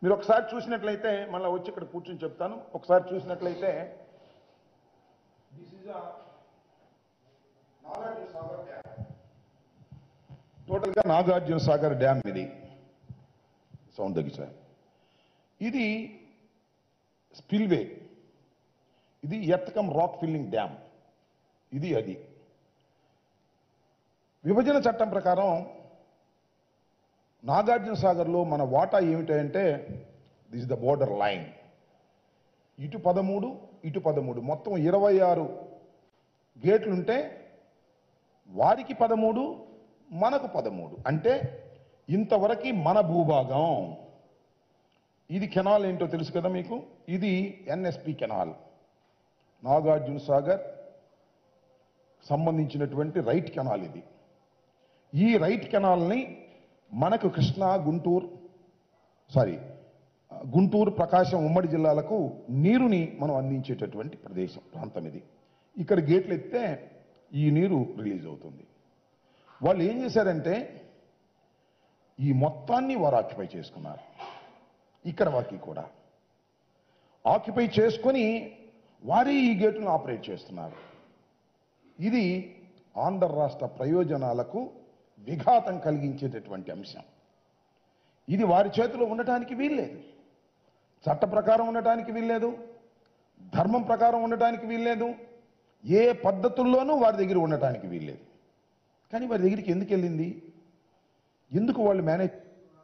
మీరు ఒకసారి చూసినట్లయితే మళ్ళీ వచ్చి ఇక్కడ కూర్చొని చెప్తాను. ఒకసారి చూసినట్లయితే this is Nagarjuna Sagar dam. టోటల్గా నాగార్జున సాగర్ డ్యామ్ ఇది. సౌండ్ తగ్గించారు. ఇది స్పిల్వే, ఇది earth cum rock filling dam. ఇది అది విభజన చట్టం ప్రకారం నాగార్జున సాగర్లో మన వాటా ఏమిటంటే దిస్ ద బోర్డర్ లైన్. ఇటు 13 ఇటు 13 మొత్తం 26 గేట్లుంటే వారికి 13 మనకు 13. అంటే ఇంతవరకు మన భూభాగం. ఇది కెనాల్ ఏంటో తెలుసు కదా మీకు. ఇది ఎన్ఎస్పి కెనాల్, నాగార్జున సాగర్ సంబంధించినటువంటి రైట్ కెనాల్ ఇది. ఈ రైట్ కెనాల్ని మనకు కృష్ణా గుంటూరు ప్రకాశం ఉమ్మడి జిల్లాలకు నీరుని మనం అందించేటటువంటి ప్రాంతం ఇది. ఇక్కడ గేట్లు ఎత్తే ఈ నీరు రిలీజ్ అవుతుంది. వాళ్ళు ఏం చేశారంటే ఈ మొత్తాన్ని వారు ఆక్యుపై చేసుకున్నారు. ఇక్కడ వారికి కూడా ఆక్యుపై చేసుకొని వారే ఈ గేట్లను ఆపరేట్ చేస్తున్నారు. ఇది ఆంధ్ర రాష్ట్ర ప్రయోజనాలకు విఘాతం కలిగించేటటువంటి అంశం. ఇది వారి చేతిలో ఉండటానికి వీల్లేదు. చట్ట ప్రకారం ఉండటానికి వీల్లేదు, ధర్మం ప్రకారం ఉండటానికి వీల్లేదు, ఏ పద్ధతుల్లోనూ వారి దగ్గర ఉండటానికి వీల్లేదు. కానీ వారి దగ్గరికి ఎందుకు వెళ్ళింది? ఎందుకు వాళ్ళు మేనేజ్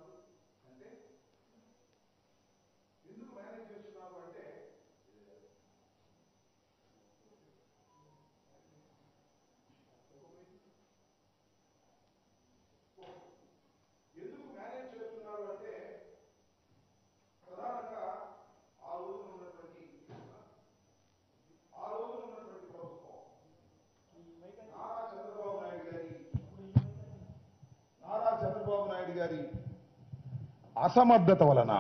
గారి అసమర్థత వలన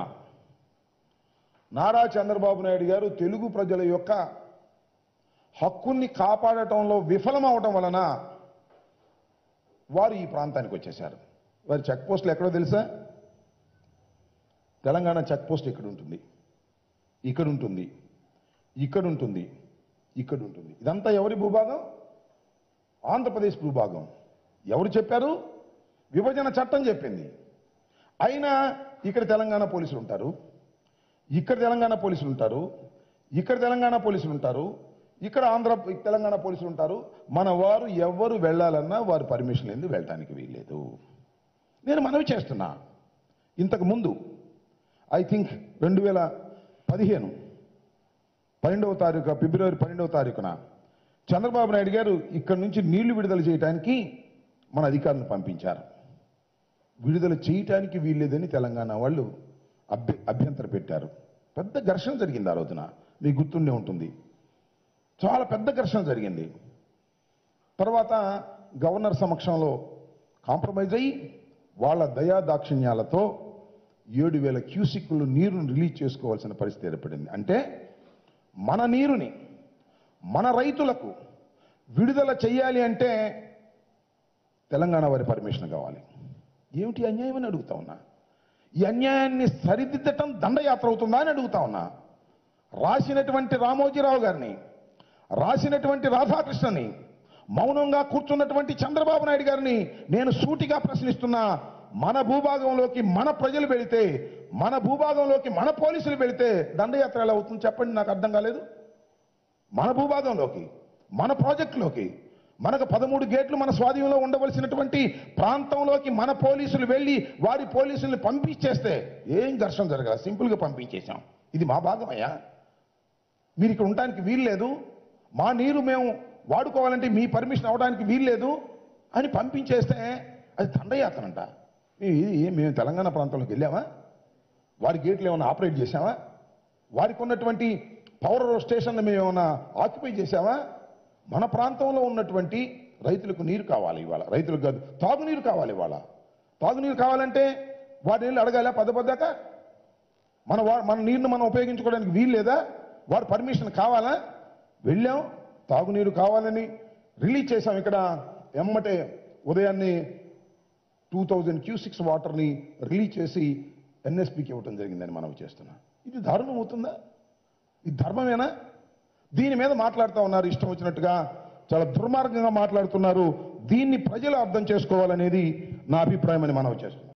నారా చంద్రబాబు నాయుడు గారు తెలుగు ప్రజల యొక్క హక్కుల్ని కాపాడటంలో విఫలమవటం వలన వారు ఈ ప్రాంతానికి వచ్చేశారు. వారి చెక్ పోస్టులు ఎక్కడో తెలుసా? తెలంగాణ చెక్ పోస్ట్ ఇక్కడ ఉంటుంది, ఇక్కడ ఉంటుంది, ఇక్కడ ఉంటుంది, ఇక్కడ ఉంటుంది. ఇదంతా ఎవరి భూభాగం? ఆంధ్రప్రదేశ్ భూభాగం. ఎవరు చెప్పారు? విభజన చట్టం చెప్పింది. అయినా ఇక్కడ తెలంగాణ పోలీసులు ఉంటారు, ఇక్కడ తెలంగాణ పోలీసులు ఉంటారు, ఇక్కడ తెలంగాణ పోలీసులు ఉంటారు, ఇక్కడ తెలంగాణ పోలీసులు ఉంటారు. మన వారు ఎవరు వెళ్ళాలన్నా వారు పర్మిషన్ లేని వెళ్ళటానికి వీల్లేదు. నేను మనవి చేస్తున్నా. ఇంతకు ముందు ఐ థింక్ 2015 ఫిబ్రవరి 12వ తారీఖున చంద్రబాబు నాయుడు గారు ఇక్కడి నుంచి నీళ్లు విడుదల చేయడానికి మన అధికారులను పంపించారు. విడుదల చేయటానికి వీల్లేదని తెలంగాణ వాళ్ళు అభ్యంతర పెట్టారు. పెద్ద ఘర్షణ జరిగింది ఆ రోజున, మీకు గుర్తుండే ఉంటుంది. చాలా పెద్ద ఘర్షణ జరిగింది. తర్వాత గవర్నర్ సమక్షంలో కాంప్రమైజ్ అయ్యి వాళ్ళ దయాదాక్షిణ్యాలతో 7,000 క్యూసిక్లు నీరును రిలీజ్ చేసుకోవాల్సిన పరిస్థితి ఏర్పడింది. అంటే మన నీరుని మన రైతులకు విడుదల చేయాలి అంటే తెలంగాణ వారి పర్మిషన్ కావాలి. ఏమిటి అన్యాయం అని అడుగుతా ఉన్నా. ఈ అన్యాయాన్ని సరిదిద్దటం దండయాత్ర అవుతుందా అని అడుగుతా ఉన్నా. రాసినటువంటి రామోజీరావు గారిని, రాసినటువంటి రాధాకృష్ణని, మౌనంగా కూర్చున్నటువంటి చంద్రబాబు నాయుడు గారిని నేను సూటిగా ప్రశ్నిస్తున్నా. మన భూభాగంలోకి మన ప్రజలు వెళితే, మన భూభాగంలోకి మన పోలీసులు వెళితే దండయాత్ర ఎలా అవుతుంది చెప్పండి? నాకు అర్థం కాలేదు. మన భూభాగంలోకి, మన ప్రాజెక్టులోకి, మనకు 13 గేట్లు మన స్వాధీనంలో ఉండవలసినటువంటి ప్రాంతంలోకి మన పోలీసులు వెళ్ళి వారి పోలీసుల్ని పంపించేస్తే ఏం ఘర్షణ జరగదు. సింపుల్గా పంపించేశాం. ఇది మా భాగమయ్యా, మీరు ఇక్కడ ఉండటానికి వీల్లేదు, మా నీరు మేము వాడుకోవాలంటే మీ పర్మిషన్ అవడానికి వీల్లేదు అని పంపించేస్తే అది దండయాత్రంట. మేము తెలంగాణ ప్రాంతంలోకి వెళ్ళామా? వారి గేట్లు ఏమైనా ఆపరేట్ చేశామా? వారికి ఉన్నటువంటి పవర్ స్టేషన్ మేము ఏమైనా ఆక్యుపై చేశామా? మన ప్రాంతంలో ఉన్నటువంటి రైతులకు నీరు కావాలి ఇవాళ. రైతులకు కాదు, తాగునీరు కావాలి ఇవాళ. తాగునీరు కావాలంటే వారి నీళ్ళు అడగాల పద్దక? మన నీరును మనం ఉపయోగించుకోవడానికి వీలు లేదా? వారి పర్మిషన్ కావాలా? వెళ్ళాం, తాగునీరు కావాలని రిలీజ్ చేశాం. ఇక్కడ ఎమ్మటే ఉదయాన్నే 2000 క్యూసిక్స్ వాటర్ని రిలీజ్ చేసి ఎన్ఎస్పికి ఇవ్వటం జరిగిందని మనవి చేస్తున్నా. ఇది దారుణం అవుతుందా? ఇది ధర్మమేనా? దీని మీద మాట్లాడుతూ ఉన్నారు ఇష్టం వచ్చినట్టుగా, చాలా దుర్మార్గంగా మాట్లాడుతున్నారు. దీన్ని ప్రజలు అర్థం చేసుకోవాలనేది నా అభిప్రాయం అని మనవి చేస్తున్నాను.